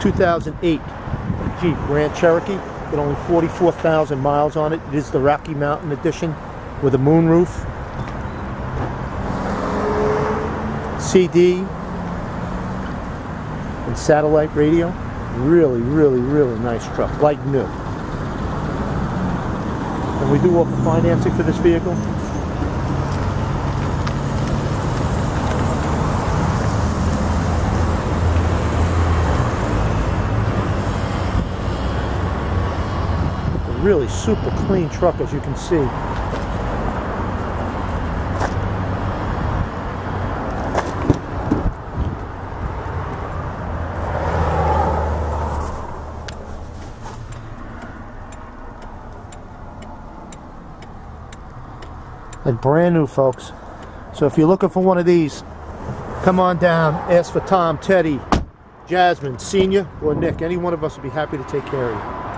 2008 Jeep Grand Cherokee. Got only 44,000 miles on it. It is the Rocky Mountain edition with a moonroof. CD and satellite radio. Really, really, really nice truck. Like new. And we do offer financing for this vehicle. Really super clean truck, as you can see. Like brand new, folks. So if you're looking for one of these, come on down, ask for Tom, Teddy, Jasmine, Senior, or Nick. Any one of us would be happy to take care of you.